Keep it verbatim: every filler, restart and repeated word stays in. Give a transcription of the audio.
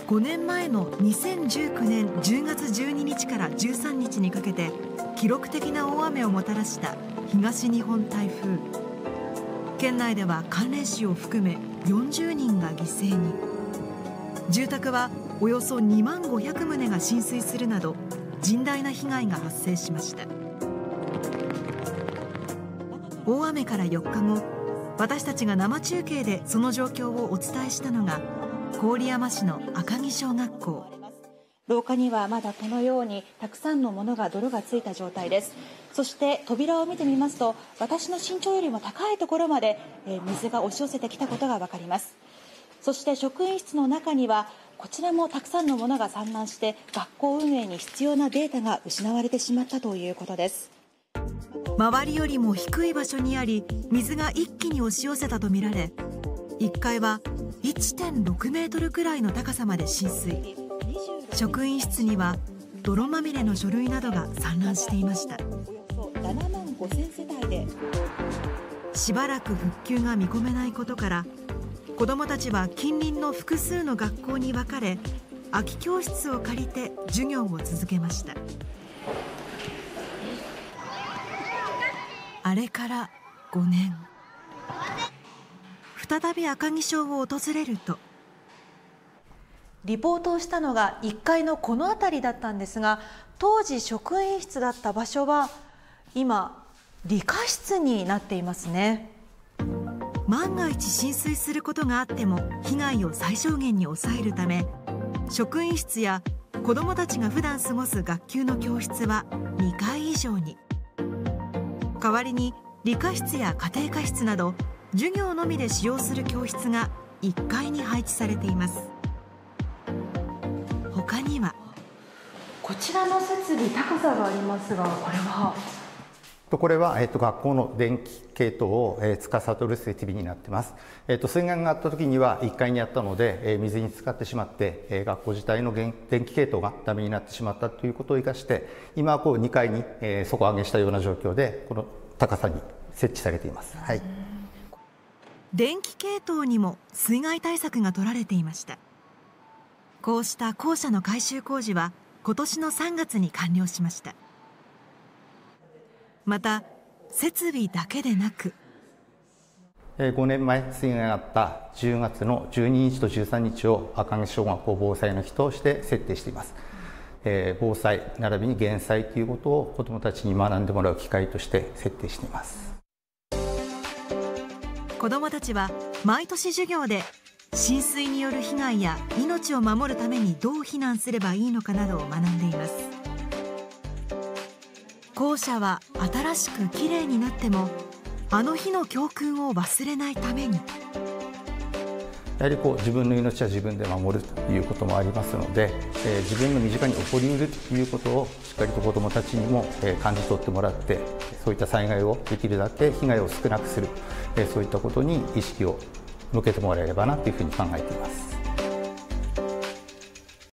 ごねんまえのにせんじゅうきゅうねんじゅうがつじゅうににちからじゅうさんにちにかけて記録的な大雨をもたらした東日本台風。県内では関連死を含めよんじゅうにんが犠牲に。住宅はおよそにまんごひゃくとうが浸水するなど甚大な被害が発生しました。大雨からよっかご、私たちが生中継でその状況をお伝えしたのが郡山市の赤城小学校。 廊下にはまだこのようにたくさんのものが泥がついた状態です。そして扉を見てみますと、私の身長よりも高いところまで水が押し寄せてきたことが分かります。そして職員室の中にはこちらもたくさんのものが散乱して学校運営に必要なデータが失われてしまったということです。 周りよりも低い場所にあり、水が一気に押し寄せたとみられ、いっかいは いってんろくメートルくらいの高さまで浸水。職員室には泥まみれの書類などが散乱していました。 ななまんごせんせたいでしばらく復旧が見込めないことから、子どもたちは近隣の複数の学校に分かれ、空き教室を借りて授業を続けました。あれからごねん、再び赤城小を訪れると、 リポートをしたのがいっかいのこの辺りだったんですが、当時職員室だった場所は今理科室になっていますね。 万が一浸水することがあっても被害を最小限に抑えるため、職員室や子どもたちが普段過ごす学級の教室はにかい以上に。代わりに理科室や家庭科室など授業のみで使用する教室がいっかいに配置されています。他にはこちらの設備、高さがありますが、これはこれは、えっと、学校の電気系統を、えー、司る設備になっています。えっと、水害があった時にはいっかいにあったので、えー、水に浸かってしまって、えー、学校自体の電気系統がダメになってしまったということを生かして、今はこうにかいに、えー、底上げしたような状況でこの高さに設置されています。はい、 電気系統にも水害対策が取られていました。こうした校舎の改修工事は今年のさんがつに完了しました。また設備だけでなく、 ごねんまえ水害があったじゅうがつのじゅうににちとじゅうさんにちを赤城小学校防災の日として設定しています。防災並びに減災ということを子どもたちに学んでもらう機会として設定しています。 子どもたちは毎年授業で浸水による被害や命を守るためにどう避難すればいいのかなどを学んでいます。校舎は新しくきれいになっても、あの日の教訓を忘れないために、 やはりこう自分の命は自分で守るということもありますので、えー、自分の身近に起こりうるということをしっかりと子どもたちにも、えー、感じ取ってもらって、そういった災害をできるだけ被害を少なくする、えー、そういったことに意識を向けてもらえればなというふうに考えています。